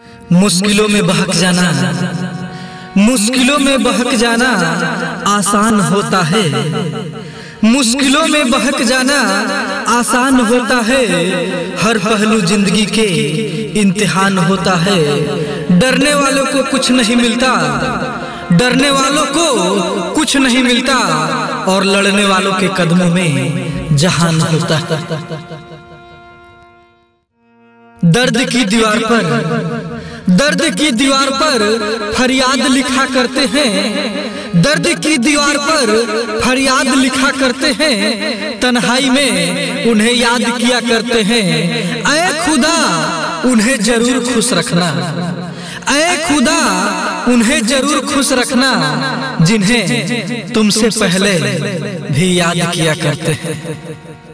मुश्किलों में बहक जाना, मुश्किलों में बहक जाना आसान होता है। मुश्किलों में बहक जाना आसान होता है। हर पहलू जिंदगी के इम्तिहान होता है। डरने वालों को कुछ नहीं मिलता, डरने वालों को कुछ नहीं मिलता, और लड़ने वालों के कदमों में जहान होता है। दर्द की दीवार पर, दर्द की दीवार पर फरियाद लिखा करते हैं। दर्द की दीवार पर फरियाद लिखा करते हैं। तन्हाई में उन्हें याद किया करते हैं। ऐ खुदा उन्हें जरूर खुश रखना, ऐ खुदा उन्हें जरूर खुश रखना, जिन्हें तुमसे पहले भी याद किया करते हैं।